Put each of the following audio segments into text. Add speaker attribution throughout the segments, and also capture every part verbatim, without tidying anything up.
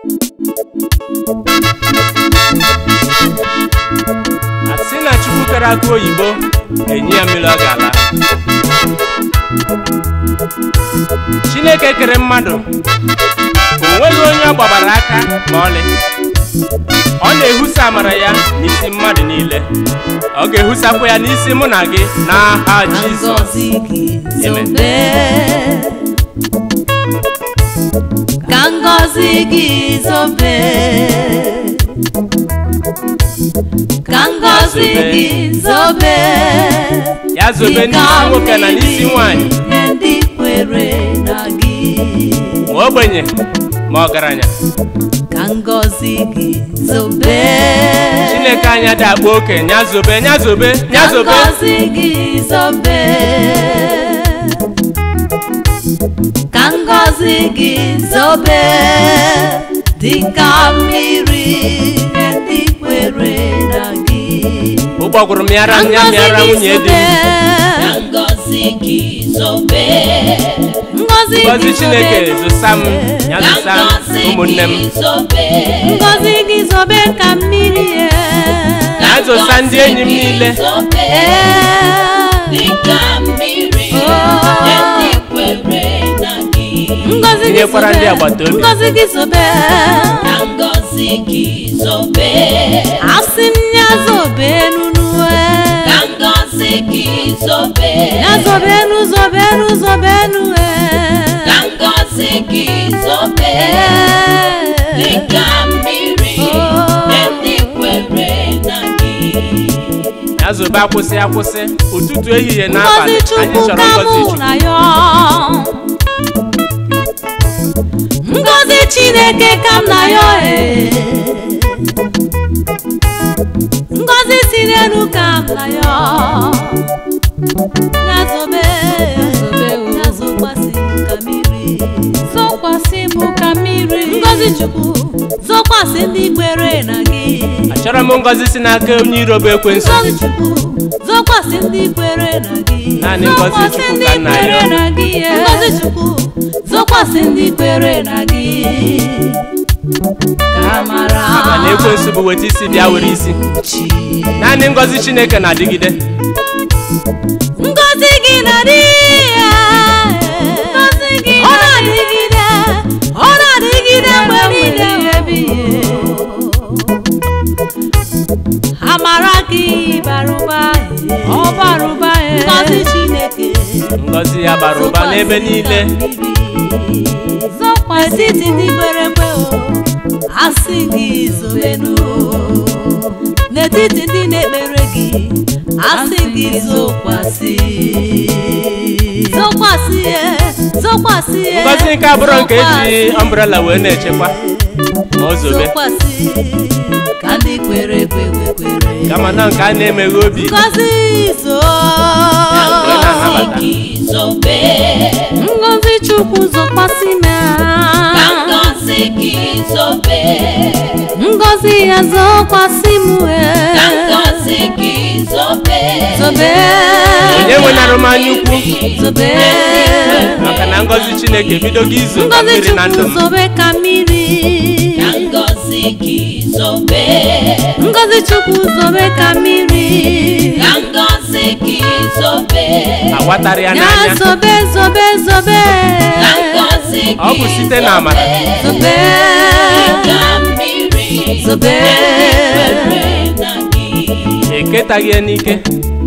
Speaker 1: asị na Chukwu kere aka oyibo enye ya mmiri ọ ga-ala. Chineke kere mmadụ onweghị onye ọ gbabara aka ma ọlị. Ọ na-ehusa amara ya n'isi mmadụ niile. Ọ ga-ehusakwa ya n'isi mụ na gị n'aha Jizọs. Amen.
Speaker 2: Ka ngọzi gị zobe, ka ngọzi gị zobe,
Speaker 1: ya zobe n'isi nwoke na n'isi nwanyị,
Speaker 2: ndị kwere na gị,
Speaker 1: ma ogbenye ma ọgaranya.
Speaker 2: Ka ngọzi gị zobe,
Speaker 1: Chineke anya dị akpa oke, nya zobe nya zobe nya zobe.
Speaker 2: Ka ngọzi gị zobe, ka ngọzi gị zobe, dịka mmiri ndị kwere na gị.
Speaker 1: Ụgbọgwụrụ mịara nya mịara nwunye di.
Speaker 2: Ka ngọzi gị zobe, ngọzi
Speaker 1: Ngọzi Chineke zosa m, ya zosa ụmụnne m.
Speaker 2: Ngọzi gị zobe ka mmiri,
Speaker 1: ya zosa ndị enyi m niile.
Speaker 2: dịka mmiri ndị kwere na gị. Ngọzi gị
Speaker 1: Tinyekwara ndị agbata obi.
Speaker 2: Ngọzi gị zobe, ka ngọzi gị zobe, asị m ya zobe n'ụwa. Ka ngọzi gị zobe, ya zobe n'ụ zobe n'ụ zobe n'ụ. Ka ngọzi gị zobe, dịka mmiri ndị kwere na gị.
Speaker 1: Ya zobe akwụsị akwụsị, ụtụtụ ehihie n'abalị anyị chọrọ ngọzi Chukwu.
Speaker 2: Ngọzi Chineke ka m na ya, ngọzi si n'elu ka m na ya. Ya zobe, ya zokwasị m ka mmiri, zokwasị m ka mmiri. Ngọzi Chukwu zokwasị ndị kwere na gị.
Speaker 1: Achọrọ m ngọzi si n'aka onye iro bụ ekwensu.
Speaker 2: Ngọzi Chukwu zokwasị ndị kwere na gị.
Speaker 1: Naanị ngọzi Chukwu ka nna ya.
Speaker 2: Ngọzi Chukwu zokwasị ndị kwere na gị. Ka mara
Speaker 1: Maka na ekwensu bụ weta isi bịa were isi. Naanị ngọzi Chineke na-adịgide.
Speaker 2: Ngọzi gị na-adịgide, ọ na-adịgide, ọ na-adịgide mgbe niile ebighị. Amara gị bara ụba, ọ bara ụba. Ngọzi Chineke,
Speaker 1: Ngọzi ya bara ụba n'ebe niile.
Speaker 2: n'etiti ndị kwere ekwe, asị gị zobenụ. N'etiti ndị na-ekpere gị, asị gị zokwasị, zokwasị, zokwasị.
Speaker 1: Ngọzi nke abụrụ nke eji umbrella wee na-echekwa ma o zobe.
Speaker 2: Zokwasị ka ndị kwere ekwe kwere,
Speaker 1: Kama na nke a na-emeghe obi.
Speaker 2: ngọzi zo,
Speaker 1: zobe,
Speaker 2: ngọzi Chukwu zokwasị na.
Speaker 3: Ngọzi gị zobe,
Speaker 2: ngọzi ya zokwasị m.
Speaker 3: ngọzi gị zobe,
Speaker 2: zobe,
Speaker 1: onye nwenara m anya ukwu,
Speaker 2: zobe,
Speaker 1: maka na ngọzi Chineke bido gị izo ka mmiri na ndụ m.
Speaker 2: zobe ka mmiri.
Speaker 3: ngọzi gị zobe,
Speaker 2: ngọzi Chukwu zobe ka mmiri.
Speaker 3: ngọzi gị zobe,
Speaker 1: Awatara ya
Speaker 2: ya
Speaker 1: n'anya.
Speaker 2: zobe zobe zobe,
Speaker 3: ngọzi gị
Speaker 1: Ọ bụ site na amara.
Speaker 2: zobe,
Speaker 3: ka mmiri
Speaker 2: zobe,
Speaker 3: kwere na gị.
Speaker 1: Eketaghị ya n'ike.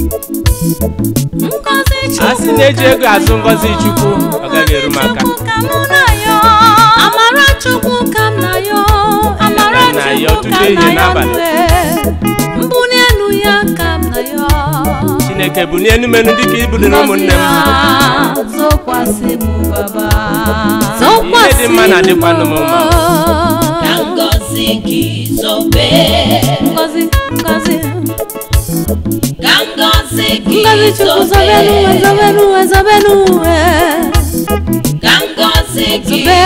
Speaker 2: ngọzi
Speaker 1: A
Speaker 2: Chukwu
Speaker 1: sị na-eji ego azụ ngọzi Chukwu, ọ gaghị eru m aka.
Speaker 2: Chukwu ka mụ na ya, amara Chukwu ka m na ya, amara
Speaker 1: na ya
Speaker 2: Chukwu
Speaker 1: ọtụtụ
Speaker 2: ka m
Speaker 1: ihe
Speaker 2: na ya
Speaker 1: n'abalị.
Speaker 2: nwe, mbuli elu ya ka m na ya.
Speaker 1: Chineke bụ n'enu menu dịka ibuli na ụmụnne m.
Speaker 2: zokwasị m baba,
Speaker 1: Ihe dị mma na-adịkwanụ m mma.
Speaker 3: Ka ngọzi gị zobe,
Speaker 2: ngọzi ngọzi
Speaker 3: ka ngọzi gị
Speaker 2: ngọzi Chukwu zobenu uwe zobenu uwe zobenu uwe,
Speaker 3: ka ngọzi gị
Speaker 2: zobe,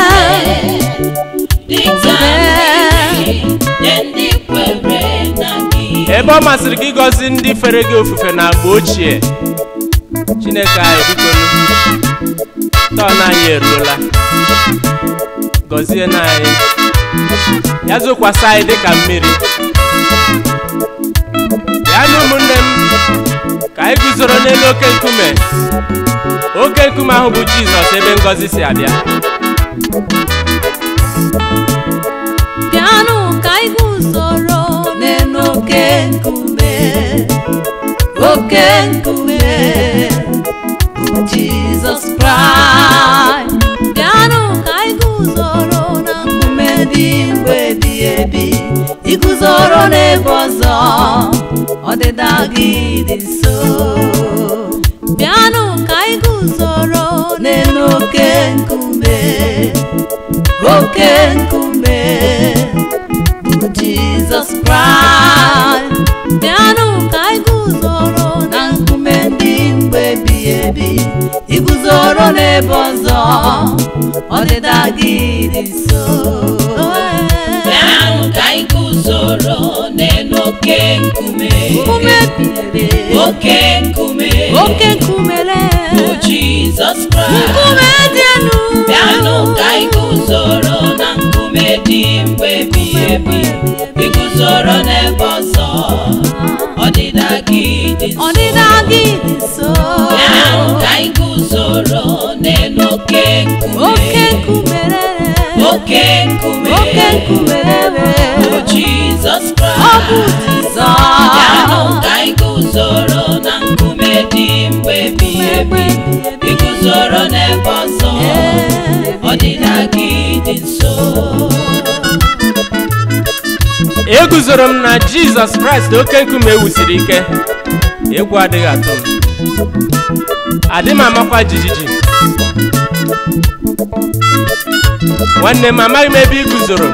Speaker 3: dịka mmiri nye ndị kwere na gị.
Speaker 1: Ebe ọ masịrị gị ịgọzi ndị fere gị ofufe na agba ochie, Chineke anyị bikonu, tọọ na anyị eruola. Gọzie na anyị. ya zokwasa anyị dịka mmiri. Ya na ụmụnne m ka anyị guzoro n'elu oke nkume, oke nkume ahụ bụ Jizọs, ebe ngọzi si abịa.
Speaker 2: Bịanụ ka anyị guzoro n'elu oke nkume, oke nkume bụ Jizọs Kraịst. Bịanụ ka anyị guzoro na nkume dị mgbe ebighị ebi, iguzoro n'ebe ọzọ ọdịda gị dị nso. Bịanụ ka anyị guzoro n'elu oke nkume, oke nkume bụ Jizọs Kraịst. Bịanụ ka anyị guzoro na nkume ndị mgbe ebighị ebi, iguzoro n'ebe ọzọ ọdịda gị dị nso.
Speaker 3: Bịanụ ka anyị guzoro n'elu oke nkume,
Speaker 2: Nkume ebighị ebi,
Speaker 3: oke nkume
Speaker 2: oke nkume
Speaker 3: bụ Jizọs Kraịst.
Speaker 2: nkume dị elu.
Speaker 3: Bịanụ ka anyị guzoro na nkume dị mgbe ebighị ebi, iguzoro n'ebe ọzọ ọdịda gị dị nso.
Speaker 2: Ọdịda gị dị nso.
Speaker 3: Bịanụ ka anyị guzoro n'elu oke nkume,
Speaker 2: Oke nkume
Speaker 3: oke nkume
Speaker 2: oke nkume
Speaker 3: bụ Jizọs
Speaker 2: ọ
Speaker 3: Kraịst.
Speaker 2: bụ Jizọs.
Speaker 3: Bịanụ ka anyị guzoro na nkume dị mgbe ebighị ebi, iguzoro n'ebe ọzọ ọdịda gị dị nso.
Speaker 1: Eguzoro m na Jizọs Kraịst, oke nkume wusiri ike, egwu adịghị atụ m, adị m amakwa jijiji. Nwanne m, amaghị m ebe iguzoro.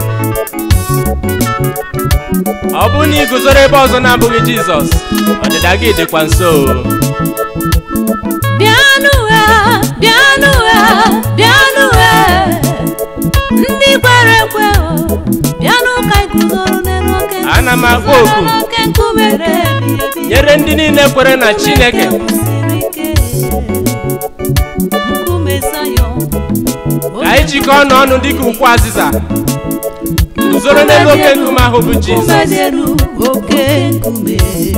Speaker 1: Ọ bụrụ na iguzoro ebe ọzọ na-abụghị Jizọs, ọdịda gị dịkwa nso.
Speaker 2: Bịanụ e, bịanụ e, bịanụ e, ndị kwere ekwe o, bịanụ ka anyị guzoro n'elu oke nkume.
Speaker 1: Ana m akpọ oku
Speaker 2: Oke nkume ebighị ebi,
Speaker 1: nyere ndị niile kwere na Chineke.
Speaker 2: wusiri ike. Nkume Zayọn,
Speaker 1: Ka anyị jikọọ ọnụ ọnụ dịka ukwu azịza, guzoro n'elu oke nkume ahụ bụ
Speaker 2: nkume
Speaker 1: Jizọs.
Speaker 2: dị elu, oke nkume,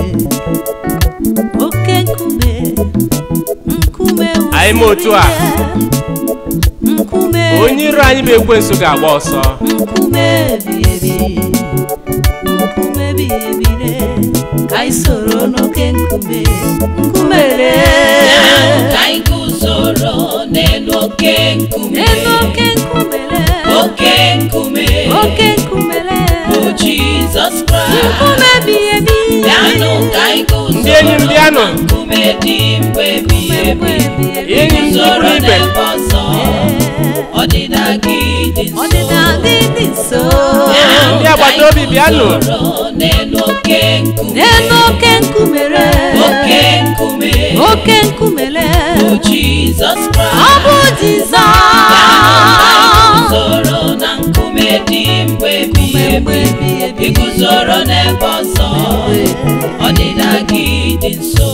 Speaker 2: oke nkume, nkume
Speaker 1: Anyị ma otu a,
Speaker 2: nkume,
Speaker 1: onye iro anyị bụ ekwensu ga-agba ọsọ.
Speaker 2: nkume ebighị ebi, nkume ebighị ebi, ka anyị soro n'oke nkume, nkume re.
Speaker 3: Bịanụ ka anyị guzoro n'elu oke nkume,
Speaker 2: N'elu oke nkume re,
Speaker 3: oke nkume
Speaker 2: oke nkume re,
Speaker 3: bụ Jizọs Kraịst.
Speaker 2: nkume ebighị ebi.
Speaker 3: Bịanụ ka anyị
Speaker 1: Ndị enyi m,
Speaker 3: guzoro
Speaker 1: bịanụ.
Speaker 3: na nkume dị mgbe ebighị ebi,
Speaker 1: Enyi m,
Speaker 3: iguzoro
Speaker 1: ndị ibe.
Speaker 3: n'ebe ọzọ ọdịda gị dị nso.
Speaker 2: Ọdịda gị dị nso.
Speaker 1: Ndị agbata obi, bịanụ.
Speaker 3: n'elu oke nkume,
Speaker 2: N'elu oke nkume re,
Speaker 3: oke nkume
Speaker 2: oke nkume re,
Speaker 3: bụ Jizọs Kraịst.
Speaker 2: ọ bụ Jizọs.
Speaker 3: Iguzoro na nkume dị mgbe ebighị ebi, iguzoro n'ebe ọzọ ọdịda gị dị nso.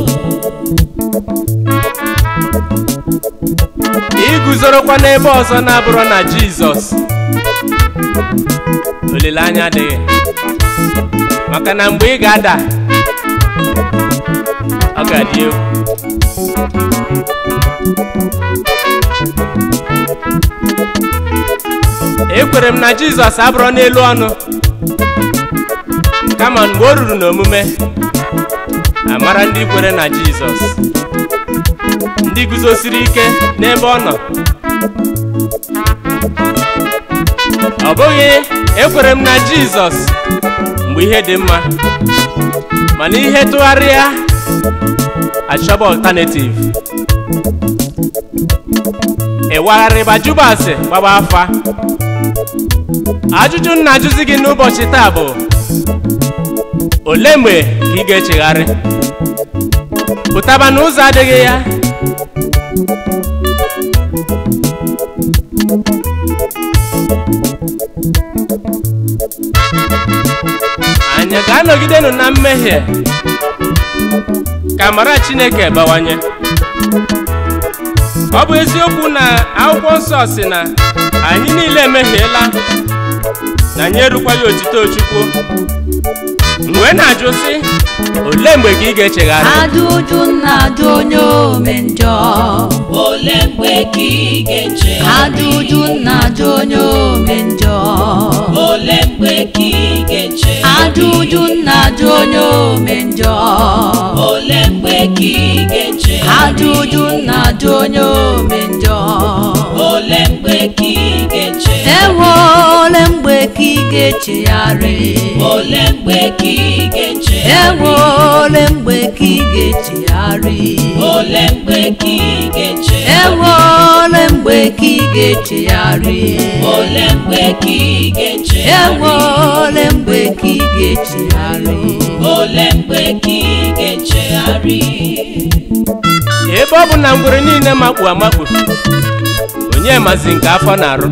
Speaker 1: Iguzorokwa n'ebe ọzọ na-abụrụ na Jizọs, olileanya adịghị, maka na mgbe ị ga-ada, ọ ga-adị egwu. Ekwere m na Jizọs abụrụ n'elu ọnụ, kama mgbe o ruru n'omume, amara ndị kwere na Jizọs, ndị guzosiri ike n'ebe ọ nọ. Ọ bụghị ekwere m na Jizọs mgbe ihe dị mma, mana ihe tụgharịa achọba alternative. Ịwagharịba juba ase gbaba afa. Ajụjụ m na-ajụzi gị n'ụbọchị taa bụ, olee mgbe ka ị ga-echegharị? Pụtaba n'ụzọ adịghị ya. Anyị ga-anọgidenụ na mmehie ka amara Chineke bawanye. Ọ bụ eziokwu na akwụkwọ nsọ si na anyị niile emehiela na anyị erukwaghị otito Chukwu. Mgbe na-ajụ sị, olee mgbe ka ị ga-echegharị?
Speaker 2: Ajụjụ na-ajụ onye ome njọ.
Speaker 3: Olee mgbe ka ị ga-echegharị?
Speaker 2: Ajụjụ na-ajụ onye ome njọ.
Speaker 3: Olee mgbe ka ị ga-echegharị?
Speaker 2: Ajụjụ na-ajụ onye ome njọ.
Speaker 3: Olee mgbe ka ị ga-echegharị?
Speaker 2: Ajụjụ na-ajụ onye ome njọ.
Speaker 3: Olee mgbe ka ị ga-echegharị?
Speaker 2: Ewo, ole mgbe ka ị ga-echegharị?
Speaker 3: Olee mgbe ka ị ga-echegharị?
Speaker 2: Ewo, ole mgbe ka ị ga-echegharị?
Speaker 3: Olee mgbe ka ị ga-echegharị?
Speaker 2: Ewo, ole mgbe ka ị ga-echegharị?
Speaker 3: Olee mgbe ka ị ga-echegharị?
Speaker 2: Ewo, ole mgbe ka ị ga-echegharị?
Speaker 3: Olee mgbe ka ị ga-echegharị?
Speaker 1: Ebe ọ bụ na ngwere niile makpu amakpu, onye mazi nke afọ na-arụ.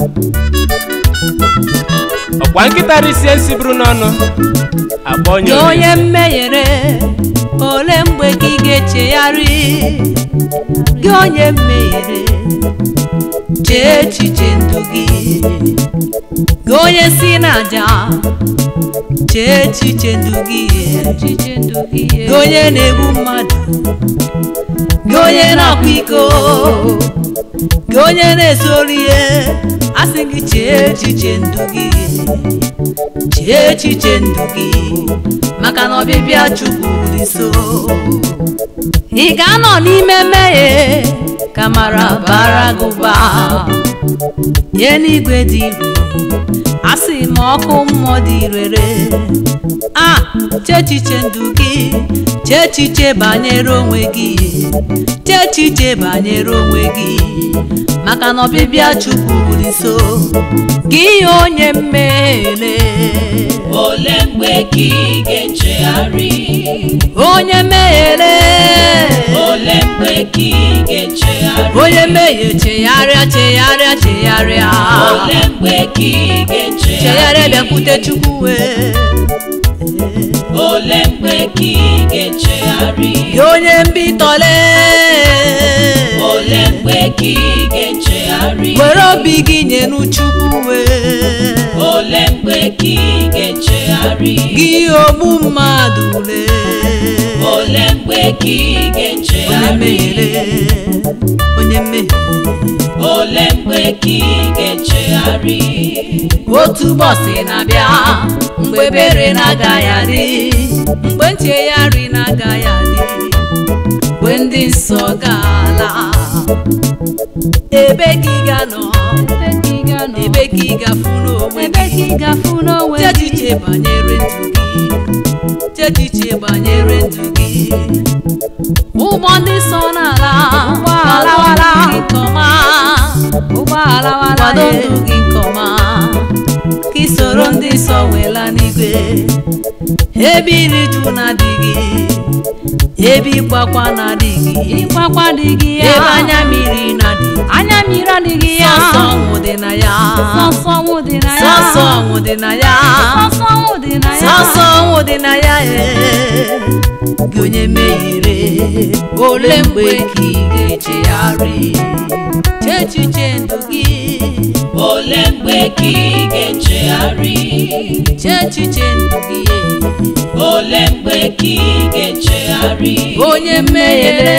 Speaker 1: Ọkwa nkịta risie nsi buru n'ọnụ akpọ onye
Speaker 2: Gị onye mmeghere, ole mgbe ka ị ga-echegharị? Gị onye mmeghere, chee echiche ndụ gị. Gị onye si n'aja, chee echiche ndụ gị. Gị onye na-egbu mmadụ, gị onye na-akwa iko, gị onye na-ezuru ihe, asị gị chee echiche ndụ gị. Chee echiche ndụ gị, maka na ọbịbịa Chukwu dị nso. Ị ga-anọ n'ime mmehie ka mara bara gị ụba. Ihe n'igwe dị ire, asị ma ọkụ mmụọ dị irere. A chee echiche ndụ gị, chee echiche banyere onwe gị. Chee echiche banyere onwe gị, maka na ọbịbịa Chukwu dị nso. Gị onye mmehie,
Speaker 3: Olee mgbe ka ị ga-echegharị?
Speaker 2: onye mmehie,
Speaker 3: Olee mgbe ka ị ga-echegharị?
Speaker 2: onye mmehie, chegharịa chegharịa chegharịa.
Speaker 3: Olee mgbe ka ị ga-echegharị?
Speaker 2: Chegharịa bịakwute Chukwu wee.
Speaker 3: Olee mgbe ka ị ga-echegharị?
Speaker 2: Gị onye mbitọle,
Speaker 3: Olee mgbe ka ị ga-echegharị?
Speaker 2: were obi gị nyenu Chukwu wee.
Speaker 3: Olee mgbe ka ị ga-echegharị?
Speaker 2: Gị ogbu mmadụ le,
Speaker 3: Olee mgbe ka ị
Speaker 2: onye
Speaker 3: ga-echegharị?
Speaker 2: mmehie, onye mmehie.
Speaker 3: Olee mgbe ka ị ga-echegharị?
Speaker 2: Otu ụbọchị na-abịa mgbe ebere na-agaghị adị, mgbe nchegharị na-agaghị adị, mgbe ndị nsọ ga-ala. Ebe ka ị ga-anọ, ebe ka ị ga-afụ n'onwe gị. Chee echiche banyere ndụ gị, chee echiche banyere ndụ gị. Ụgbọ ndị nsọ n'ala, alawala nke ọma, kwado ndụ gị nke ọma, ka ị soro ndị nsọ wela n'igwe. Ebe iri ju na-adịghị, ebe ịkwakwa na-adịghị, ebe anya mmiri na-adịghị, anya mmiri adịghị ya. Sọsọ ọnwụ dị na ya, sọsọ ọnwụ dị na ya, sọsọ ọnwụ dị na ya, sọsọ ọnwụ dị na ya, sọsọ ọnwụ dị na ya. Gị onye mmehie, ole mgbe ka ị ga-echegharị? Chee echiche ndụ gị,
Speaker 3: Olee mgbe ka ị ga-echegharị?
Speaker 2: chee echiche ndụ gị.
Speaker 3: Olee mgbe ka ị ga-echegharị?
Speaker 2: Onye mmehie,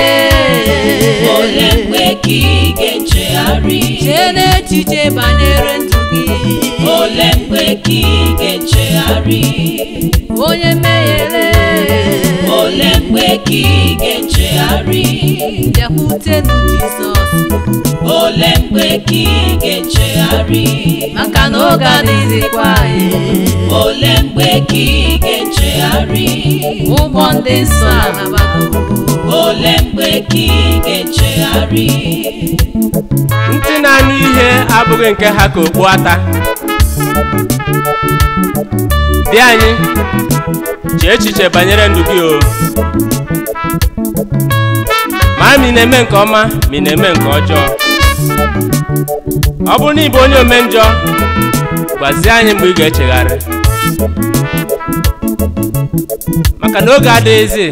Speaker 3: Olee mgbe ka ị ga-echegharị?
Speaker 2: chee n'echiche banyere ndụ gị.
Speaker 3: Olee mgbe ka ị ga-echegharị?
Speaker 2: Onye mmehie,
Speaker 3: Olee mgbe ka ị ga-echegharị?
Speaker 2: bịakwutenụ Jizọs,
Speaker 3: Olee mgbe ka ị ga-echegharị?
Speaker 2: maka na oge adịghịkwa anyị.
Speaker 3: Olee mgbe ka ị ga-echegharị?
Speaker 2: Ụgbọ ndị nsọ anabago.
Speaker 3: Olee mgbe ka ị ga-echegharị?
Speaker 1: ntị na-anụ ihe abụghị nke ha ka okpu ata. Dị anyị, chee echiche banyere ndụ gị o. Ma ma ị na-eme nke ọma ma ị na-eme nke ọjọọ. Ọ bụrụ na ị bụ onye ome njọ, gwazie anyị mgbe ị ga-echegharị, maka na oge adịghịzi.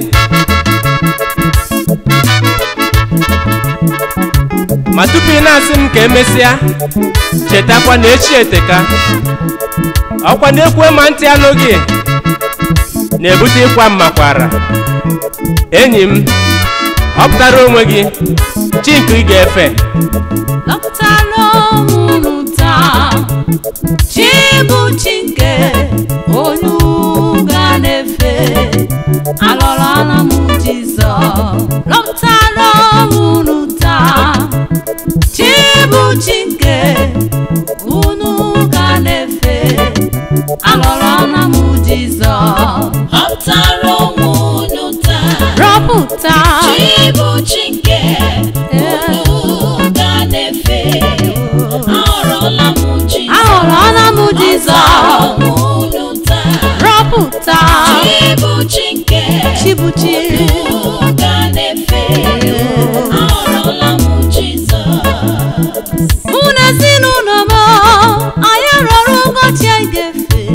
Speaker 1: Ma tupu ị na-asị m ka emesịa, chetakwa na echi eteka. ọkwa na-ekwe ma ntị anụghị na-ebute ịkwa mmakwara. Enyi m, họpụtara onwe gị chi nke ị ga-efe.
Speaker 2: Lọpụtara unu taa, chi bụ chi nke onye ụga na-efe. Alọrọla m Jizọs. Lọpụtara unu taa, chi bụ chi nke unu ụga na-efe. Alọrọla m Jizọs.
Speaker 3: Họpụtara unu taa,
Speaker 2: rọpụta
Speaker 3: chi bụ chi nke unu ụga na-efe. Ahọrọla m Jizọs.
Speaker 2: Ahọrọla m Jizọs.
Speaker 3: Unu taa,
Speaker 2: rọpụta
Speaker 3: chi bụ chi nke
Speaker 2: chibuchi
Speaker 3: unu ụga na-efe. Ahọrọla m Jizọs.
Speaker 2: mụ na ezinụlọ m anyị rọrọ ụbọchị anyị ga-efe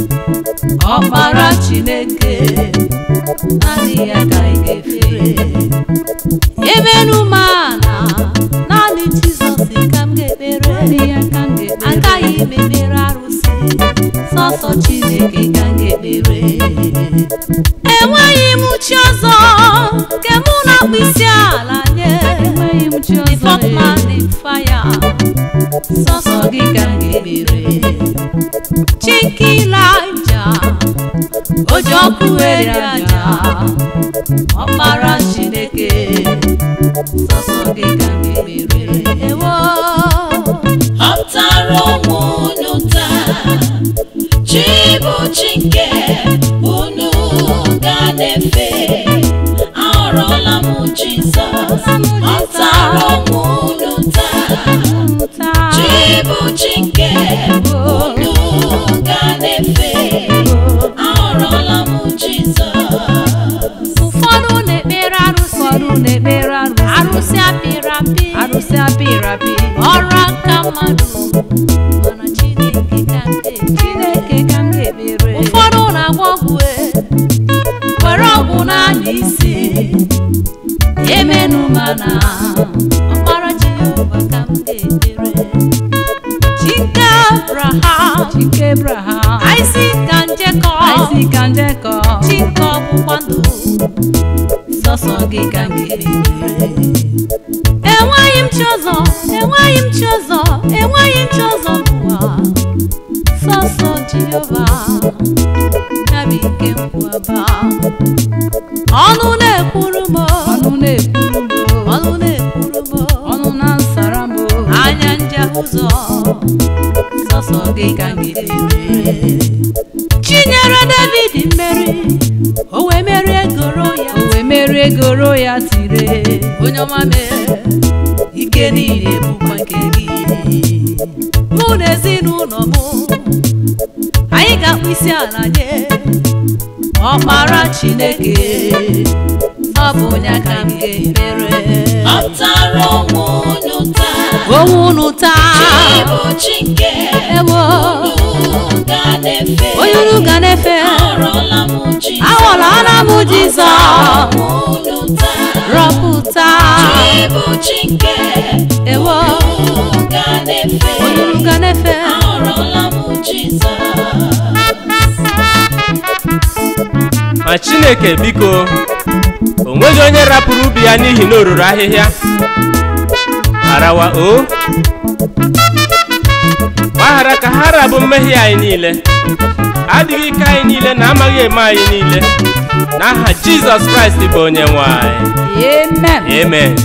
Speaker 2: ọkpara Chineke, naanị ya ka anyị ga-efere. Emenu m ala, naanị Jizọs ka m ga-ekpere. Agaghị m ekpere arụsị, sọsọ Chineke ka m ga-ekpere. Enweghị m chi ọzọ nke mụ na-akpụ isi ala nye. The fourth man in fire, sọsọ gị ka m ga-ekpere. Chineke Ịlaịja, o ji ọkụ eri aja, ọkpara Chineke, sọsọ gị ka m ga-ekpere. Ewo,
Speaker 3: Họpụtara unu taa, chi bụ chi nke unu ụga na-efe. Ahọrọla m Jizọs. Họpụtara unu taa, chi bụ chi nke unu ụga na-efe. Ahọrọla m Jizọs.
Speaker 2: ụfọdụ na-ekpere arụsị, ụfọdụ na-ekpere arụsị, arụsị apịrị apị, arụsị apịrị apị, ọrụ aka mmadụ, mana Chineke ka m ga-ekpere. Chineke ka m ga-ekpere. Ụfọdụ na-agwọ ọgwụ, were ọgwụ n'anya isi, emenu mana ọkpara Jehova ka m ga-ekpere. Chike Abraham, Chike Abraham, Isaac and Jacob, Isaac and Jacob, Chike ọgbụgba ndụ, sọsọ gị ka m ga-ekpere. Enweghị m chi ọzọ, enweghị m chi ọzọ, enweghị m chi ọzọ n'ụwa, sọsọ Jehova ya bụ ike nkwụaba. Ọnụ na-ekwuru m, ọnụ na-ekwuru m, ọnụ na-ekwuru m, ọnụ na-asara m, anya nje ụzọ, sọsọ gị ka m ga-ekpere. Chinyere David mmeri, o wee merie goro ya, o wee merie goro ya tire. Onye ọma mere, ike niile bụkwa nke gị. Mụ na ezinụlọ m, anyị ga-akpụ isi ala nye ọkpara Chineke, ọ bụ onye ka m ga-ekpere.
Speaker 3: Họpụtara unu taa,
Speaker 2: onwe unu taa,
Speaker 3: chi bụ chi nke
Speaker 2: ewo
Speaker 3: unu ụga na-efe.
Speaker 2: onye unu ga na-efe.
Speaker 3: Ahọrọla m Jizọs.
Speaker 2: Ahọrọla m Jizọs.
Speaker 3: Unu taa,
Speaker 2: Rọpụta
Speaker 3: chi bụ chi nke
Speaker 2: ewo
Speaker 3: unu ụga na-efe.
Speaker 2: onye unu ga na-efe.
Speaker 3: Ahọrọla m Jizọs.
Speaker 1: Ma Chineke biko, o nweghị onye rapụrụ ubi ya n'ihi na o ruru ahịhịa. Arawa o gbaghara ka ha rabụ mmehie anyị niile, adịghị ike anyị niile na amaghị eme anyị niile, n'aha Jizọs Kraịst bụ onye nwe anyị.
Speaker 2: Amen.
Speaker 1: Amen.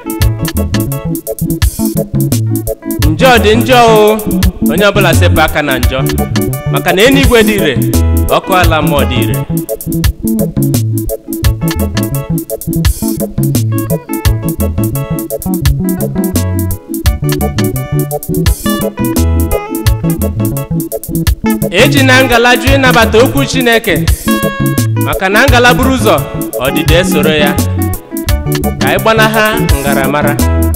Speaker 1: Njọ dị njọ o, onye ọbụla sepụ aka na njọ, maka na eluigwe dị ire, ọkụ ala mmụọ dị ire. Eji na ngala jụ ịnabata okwu Chineke, maka na ngala buru ụzọ ọdịda esoro ya, ka anyị gbanaha ngaramara.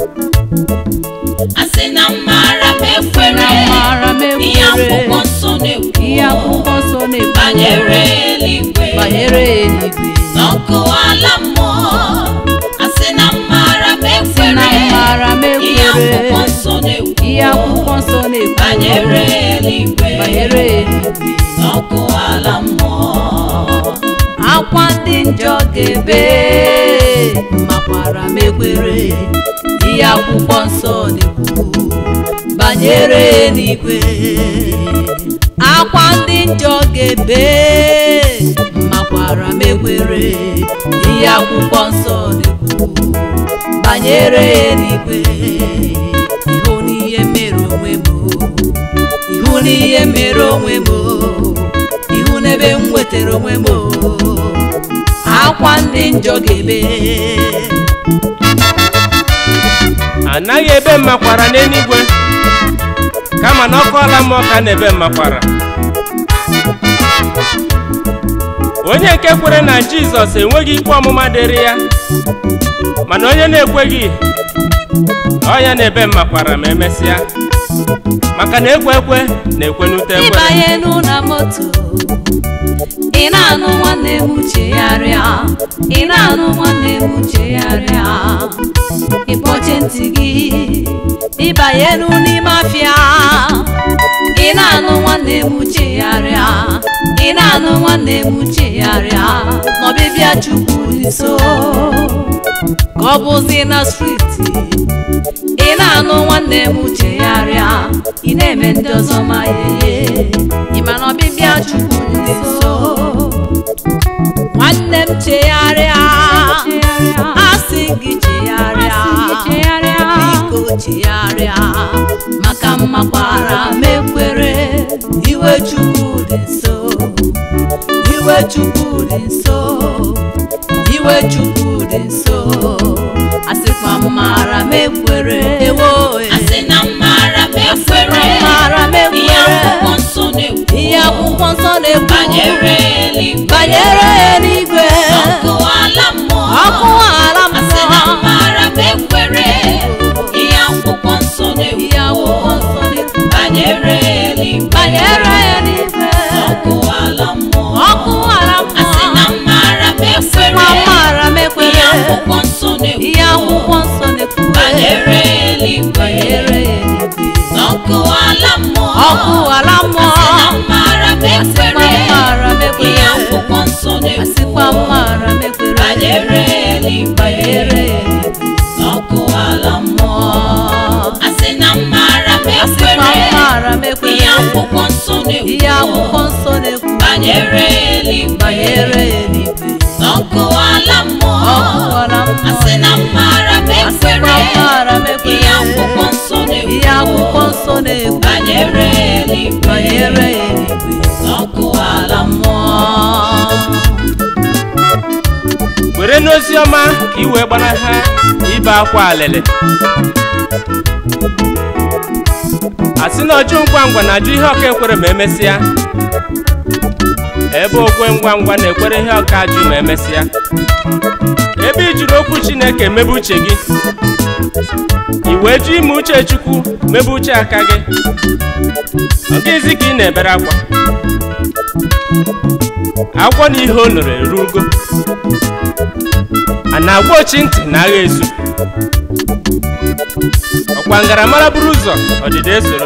Speaker 3: Asị na mmara m ekwere ihe akwụkwọ nsọ na-ekwu,
Speaker 2: ihe akwụkwọ nsọ na-ekwu
Speaker 3: banyere eluigwe,
Speaker 2: banyere eluigwe
Speaker 3: n'ọkụ ala mmụọ. Asị na mmara m ekwere ihe akwụkwọ nsọ na-ekwu,
Speaker 2: ihe akwụkwọ nsọ na-ekwu
Speaker 3: banyere eluigwe,
Speaker 2: banyere njọ ga-ebe makwara m ekwere ihe akwụkwọ nsọ na-ekwu banyere eluigwe. Akwa ndị njọ ga-ebe makwara m ekwere ihe akwụkwọ nsọ na-ekwu banyere eluigwe. Ihu n'ihe mere onwe m, ihu n'ihe mere onwe m, ihu n'ebe m nwetara onwe m. Akwa ndị njọ ga-ebe.
Speaker 1: Anaghị ebe mmakwara n'eluigwe, kama na ọkụ ala mmụọ ka na-ebe mmakwara. Onye nke kwere na Jizọs enweghị ikpe ọmụma dịrị ya, mana onye na-ekweghị ọ ya na-ebe mmakwara ma emesịa, maka na ekwe ekwe na-ekwe n'ute ekwe.
Speaker 2: Ịbanye n'ụlọ moto, ị na-anụ nwanne m chegharịa, ị na-anụ nwanne m chegharịa, ịkpọchie ntị gị. Ịbanye n'ime afịa, ị na-anụ nwanne m chegharịa, ị na-anụ nwanne m chegharịa, n'ọbịbịa Chukwu dị nso. Ka ọ bụzi na striti, ị na-anụ nwanne m chegharịa, ị na-eme ndị ọzọ ma yeye, ị ma na ọbịbịa Chukwu dị nso. Nwanne m chegharịa, asị gị chegharịa, biko chegharịa, maka mmakwara m ekwere iwe Chukwu dị nso, iwe Chukwu dị nso, iwe Chukwu dị nso. Asịkwa mmara m ekwere, ewo
Speaker 3: asị na mmara m ekwere, ihe akwụkwọ nsọ na-ekwu,
Speaker 2: ihe akwụkwọ nsọ na-ekwu
Speaker 3: banyere eluigwe,
Speaker 2: banyere eluigwe,
Speaker 3: ọkụ ala mmụọ,
Speaker 2: ọkụ ala mmụọ.
Speaker 3: asị na mmara m ekwere, ihe akwụkwọ nsọ na-ekwu,
Speaker 2: ihe akwụkwọ nsọ na-ekwu
Speaker 3: banyere eluigwe,
Speaker 2: banyere eluigwe,
Speaker 3: ọkụ ala mmụọ,
Speaker 2: ọkụ ala mmụọ.
Speaker 3: asị na mmara m ekwere,
Speaker 2: mmara m ekwere,
Speaker 3: ihe akwụkwọ nsọ na-ekwu,
Speaker 2: ihe akwụkwọ nsọ na-ekwu
Speaker 3: banyere eluigwe,
Speaker 2: banyere eluigwe,
Speaker 3: ọkụ ala mmụọ,
Speaker 2: ọkụ ala mmụọ.
Speaker 3: asị na mmara m ekwere,
Speaker 2: mmara m ekwere,
Speaker 3: ihe akwụkwọ nsọ na-ekwu,
Speaker 2: asịkwa mmara m ekwere,
Speaker 3: banyere eluigwe,
Speaker 2: banyere eluigwe,
Speaker 3: ọkụ ala mmụọ. asị na mmara m
Speaker 2: asịkwa
Speaker 3: ekwere,
Speaker 2: mmara m ekwere,
Speaker 3: ihe akwụkwọ nsọ na-ekwu,
Speaker 2: ihe akwụkwọ nsọ na-ekwu
Speaker 3: banyere eluigwe,
Speaker 2: banyere eluigwe,
Speaker 3: ọkụ ala mmụọ.
Speaker 2: ọkụ ala mmụọ.
Speaker 3: asị na mmara m
Speaker 2: asịkwa
Speaker 3: ekwere,
Speaker 2: mmara m ekwere,
Speaker 3: ihe akwụkwọ nsọ na-ekwu,
Speaker 2: ihe akwụkwọ nsọ na-ekwu
Speaker 3: banyere eluigwe,
Speaker 2: banyere eluigwe,
Speaker 3: ọkụ ala mmụọ.
Speaker 1: Were n'ozi ọma ka iwe gbanaha ibe akwa alele. Asị na ọjụ ngwa ngwa na-ajụ ihe ọka ekwere ma emesịa, ebe okwe ngwa ngwa na-ekwere ihe ọka ajụ ma emesịa. Ebe i jiri okwu Chineke mebe uche gị, i wee jụ ime uche Chukwu mebe uche aka gị, ọ gịzi ka ị na-ebere akwa. Agwọ na ihe o nụrụ erugo, a na-agwa ochi ntị na agha ezu. Ọkwa ngaramara buru ụzọ ọdịda esoro,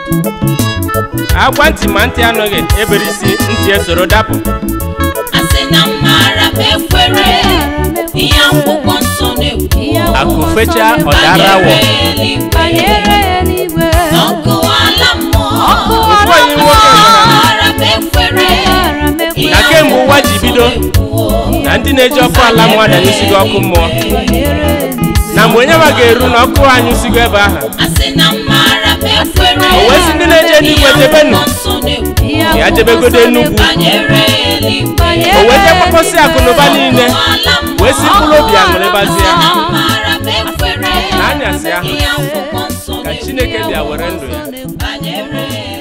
Speaker 1: agwa ntị ma ntị anụghị ebere isi ntị esoro dapụ.
Speaker 3: asị na mmara m ekwere, ihe akwụkwọ nsọ na-ekwu,
Speaker 1: Akụ fechaa ọ dara awọ,
Speaker 2: banyere eluigwe,
Speaker 3: ọkụ ala mmụọ.
Speaker 2: ọkụ
Speaker 1: Ofu
Speaker 2: ala
Speaker 1: onye nwoke
Speaker 2: mmụọ.
Speaker 1: gwara
Speaker 3: mmara m ekwere,
Speaker 2: Mmara m ekwere,
Speaker 1: na kemgbe ụwa ji bido na ndị na-eji ọkụ ala mmụọ anyụsigo ọkụ mmụọ,
Speaker 2: banyere eluigwe,
Speaker 1: na mgbe onye ma ga-eru na ọkụ anyụsigo ebe ahụ,
Speaker 3: asị na mmara m ekwere,
Speaker 1: o wee sị ndị na-eje n'igwe jebenụ,
Speaker 2: ihe
Speaker 1: ya
Speaker 2: akwụkwọ
Speaker 1: jebegodo
Speaker 2: nsọ
Speaker 1: Enugwu,
Speaker 3: banyere eluigwe,
Speaker 1: o wee jekpọkọsị akụ na ụba niile,
Speaker 3: ala mmụọ.
Speaker 1: wee si mkpụrụ obi aṅụrịbazie.
Speaker 3: na mmara m ekwere,
Speaker 1: N'anyasị ahụ
Speaker 3: ihe akwụkwọ nsọ
Speaker 1: ka
Speaker 3: na-ekwu,
Speaker 1: Chineke bịa were ndụ ya.
Speaker 3: banyere